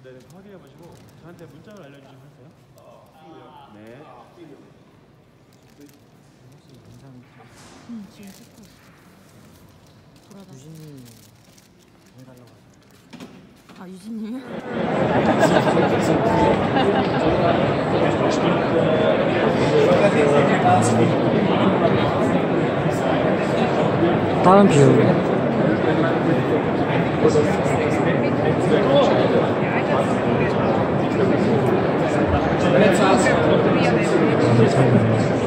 네, 확인해 보시고 저한테 문자를 알려주시면 되세요. 네. 혹시 영상 지금 찍고 있어. 돌아다. 유진님 보내달라고 하세요. 아, 유진님? 다음 비율 Let's ask.